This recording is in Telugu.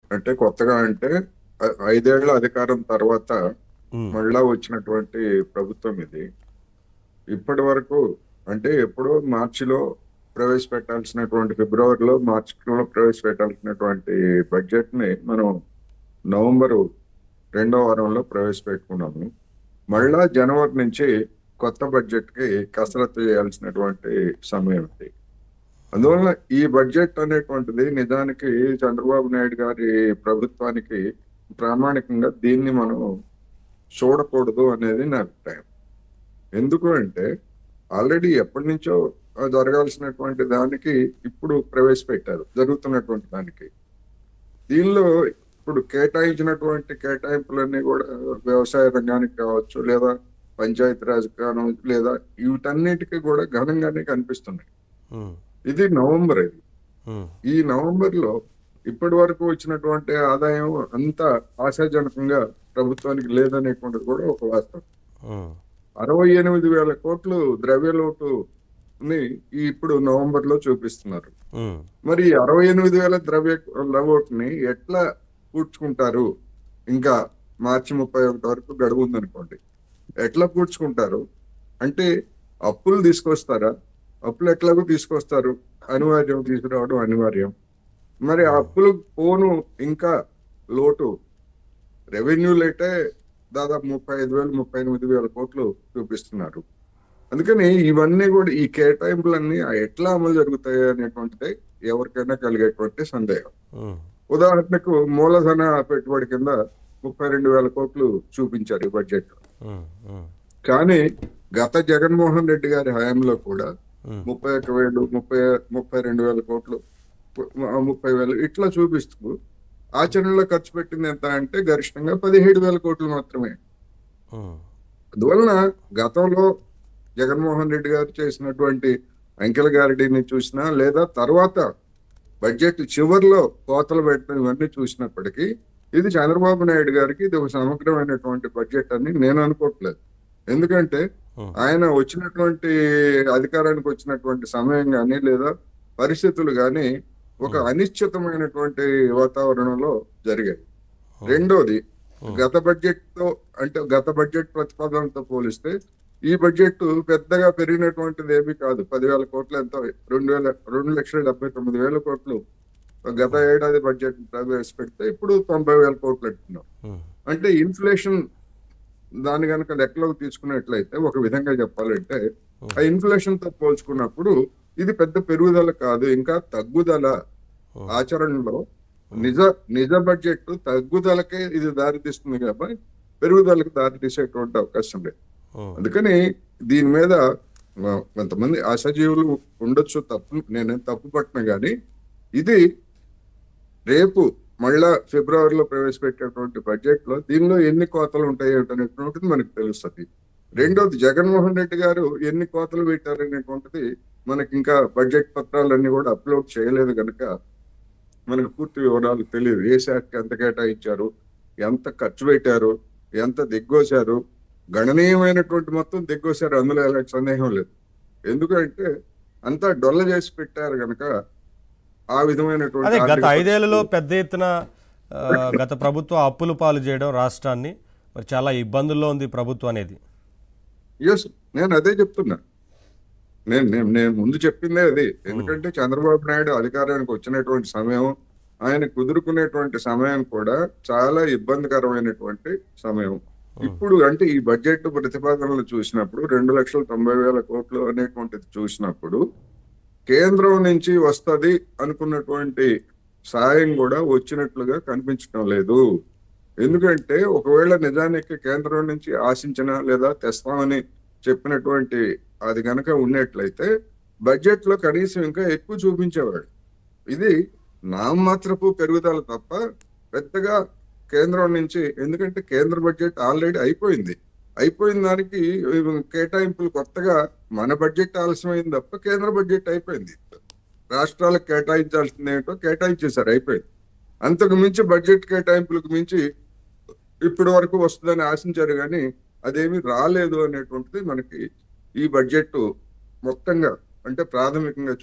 అంటే కొత్తగా అంటే 5 ఏళ్ల అధికారం తర్వాత ఉమ్, మళ్ళా వచ్చినటువంటి ప్రభుత్వం ఇది. ఇప్పటి వరకు అంటే ఎప్పుడో మార్చిలో ప్రవేశపెట్టాల్సినటువంటి మార్చిలో ప్రవేశపెట్టాల్సినటువంటి బడ్జెట్ ని మనం నవంబరు 2వ వారంలో ప్రవేశపెట్టుకున్నాము. ఉమ్, మళ్ళా జనవరి నుంచి కొత్త బడ్జెట్ కి కసరత్తు చేయాల్సినటువంటి సమయం ఇది. అందువల్ల ఈ బడ్జెట్ అనేటువంటిది నిజానికి చంద్రబాబు నాయుడు గారి ప్రభుత్వానికి ప్రామాణికంగా దీన్ని మనం చూడకూడదు అనేది నా అభిప్రాయం. ఎందుకు అంటే ఆల్రెడీ ఎప్పటి నుంచో జరగాల్సినటువంటి దానికి ఇప్పుడు ప్రవేశపెట్టారు, జరుగుతున్నటువంటి దానికి. దీనిలో ఇప్పుడు కేటాయించినటువంటి కేటాయింపులన్నీ కూడా వ్యవసాయ రంగానికి కావచ్చు, లేదా పంచాయతీరాజ్ గాను, లేదా వీటన్నిటికీ కూడా ఘనంగానే కనిపిస్తున్నాయి. ఉమ్, ఇది నవంబర్. ఇది ఉమ్, ఈ నవంబర్ లో ఇప్పటి వరకు వచ్చినటువంటి ఆదాయం అంత ఆశాజనకంగా ప్రభుత్వానికి లేదనేటువంటిది కూడా ఒక వాస్తవం. ఉమ్, 68,000 కోట్లు ద్రవ్యలోటుని ఇప్పుడు నవంబర్ లో చూపిస్తున్నారు. ఉమ్, మరి 68,000 లోటుని ఎట్లా పూడ్చుకుంటారు? ఇంకా మార్చి 31 వరకు గడువు ఉందనుకోండి. ఎట్లా పూడ్చుకుంటారు అంటే అప్పులు తీసుకొస్తారా? అప్పులు ఎట్లాగో తీసుకొస్తారు, అనివార్యం, తీసుకురావడం అనివార్యం. మరి ఆ ఉమ్, అప్పులు పోను ఇంకా లోటు రెవెన్యూలు అయితే దాదాపు 35,000 38,000 కోట్లు చూపిస్తున్నారు. అందుకని ఇవన్నీ కూడా ఈ కేటాయింపులన్నీ ఎట్లా అమలు జరుగుతాయి అనేటువంటిది ఎవరికైనా కలిగేటువంటి సందేహం. ఉమ్, ఉదాహరణకు మూలధన పెట్టుబడి కింద 32,000 కోట్లు చూపించారు ఈ బడ్జెట్. ఉమ్, ఉమ్, కానీ గత జగన్మోహన్ రెడ్డి గారి హయాంలో కూడా ఉమ్, 31,000, 32,000 కోట్లు, 30,000 ఇట్లా చూపిస్తూ ఆచరణలో ఖర్చు పెట్టింది ఎంత అంటే గరిష్టంగా 17,000 కోట్లు మాత్రమే. ఉమ్, అందువలన గతంలో జగన్మోహన్ రెడ్డి గారు చేసినటువంటి అంకెల గారిడిని చూసినా, లేదా తర్వాత బడ్జెట్ చివరిలో కోతలు పెట్టడం ఇవన్నీ చూసినప్పటికీ ఇది చంద్రబాబు నాయుడు గారికి ఇది ఒక సమగ్రమైనటువంటి బడ్జెట్ అని నేను అనుకోవట్లేదు. ఎందుకంటే ఉమ్, ఆయన వచ్చినటువంటి అధికారానికి వచ్చినటువంటి సమయం కానీ, లేదా పరిస్థితులు కానీ ఒక ఉమ్, అనిశ్చితమైనటువంటి వాతావరణంలో జరిగాయి. ఉమ్, రెండోది, ఉమ్, గత బడ్జెట్ ప్రతిపాదనతో పోలిస్తే ఈ బడ్జెట్ పెద్దగా పెరిగినటువంటిది ఏమీ కాదు. 10,000 కోట్లు ఎంతో, 2,79,000 కోట్లు గత ఉమ్, ఏడాది బడ్జెట్ ప్రవేశపెడితే ఇప్పుడు 90,000 కోట్లు అంటున్నాం. ఉమ్, అంటే ఇన్ఫ్లేషన్ దాని కనుక లెక్కలోకి తీసుకున్నట్లయితే ఒక విధంగా చెప్పాలంటే ఆ ఇన్ఫ్లేషన్ తో పోల్చుకున్నప్పుడు ఇది పెద్ద పెరుగుదల కాదు, ఇంకా తగ్గుదల. ఉమ్, ఆచరణలో ఉమ్, నిజ నిజ బడ్జెట్ తగ్గుదలకే ఇది దారితీస్తుంది కాబట్టి పెరుగుదలకు దారితీసేటువంటి అవకాశం లేదు. ఉమ్, అందుకని దీని మీద కొంతమంది ఆశాజీవులు ఉండొచ్చు, నేనేం తప్పు పట్టిన కానీ ఇది రేపు మళ్ళా ఫిబ్రవరిలో ప్రవేశపెట్టేటువంటి బడ్జెట్ లో దీనిలో ఎన్ని కోతలు ఉంటాయి అనేటువంటిది మనకు తెలుస్తుంది. రెండోది, జగన్మోహన్ రెడ్డి గారు ఎన్ని కోతలు పెట్టారనేటువంటిది మనకి ఇంకా బడ్జెట్ పత్రాలన్నీ కూడా అప్లోడ్ చేయలేదు కనుక మనకు పూర్తి వివరాలు తెలియదు. ఏ శాఖకి ఎంత కేటాయించారు, ఎంత ఖర్చు పెట్టారు, ఎంత దిగ్గోశారు. గణనీయమైనటువంటి మొత్తం దిగ్గోశారు, అందులో ఎలాంటి సందేహం లేదు. ఎందుకంటే అంతా డొల్ల చేసి పెట్టారు కనుక ఆ విధమైనటువంటి అదే గత ఆర్థిక 5 ఏళ్లలో పరిస్థితులు. పెద్ద ఎత్తున గత ప్రభుత్వం అప్పులు పాలు చేయడం రాష్ట్రాన్ని, మరి చాలా ఇబ్బందుల్లో ఉంది ప్రభుత్వం అనేది. ఎస్, నేను అదే చెప్తున్నా. నేను నేను నేను ముందు చెప్పిందే అది. ఉమ్, ఎందుకంటే చంద్రబాబు నాయుడు అధికారానికి వచ్చినటువంటి సమయం, ఆయన కుదురుకునేటువంటి సమయం కూడా చాలా ఇబ్బందికరమైనటువంటి సమయం. ఉమ్, ఇప్పుడు అంటే ఈ బడ్జెట్ ప్రతిపాదనలు చూసినప్పుడు 2,90,000 కోట్లు అనేటువంటిది చూసినప్పుడు కేంద్రం నుంచి వస్తది అనుకున్నటువంటి సాయం కూడా వచ్చినట్లుగా కనిపించడం లేదు. ఎందుకంటే ఒకవేళ నిజానికి కేంద్రం నుంచి ఆశించిన లేదా తెస్తామని చెప్పినటువంటి అది గనక ఉన్నట్లయితే బడ్జెట్ లో కనీసం ఇంకా ఎక్కువ చూపించేవాడు. ఇది నామమాత్రపు పెరుగుదల తప్ప పెద్దగా కేంద్రం నుంచి, ఎందుకంటే కేంద్ర బడ్జెట్ ఆల్రెడీ అయిపోయిన దానికి కేటాయింపులు కొత్తగా మన బడ్జెట్ ఆలస్యమైంది తప్ప కేంద్ర బడ్జెట్ అయిపోయింది. రాష్ట్రాలకు కేటాయించాల్సింది ఏంటో కేటాయించేశారు, అయిపోయింది. అంతకు మించి బడ్జెట్ కేటాయింపులకు మించి ఇప్పటి వరకు వస్తుందని ఆశించారు కానీ అదేమీ రాలేదు అనేటువంటిది మనకి ఈ బడ్జెట్ మొత్తంగా అంటే ప్రాథమికంగా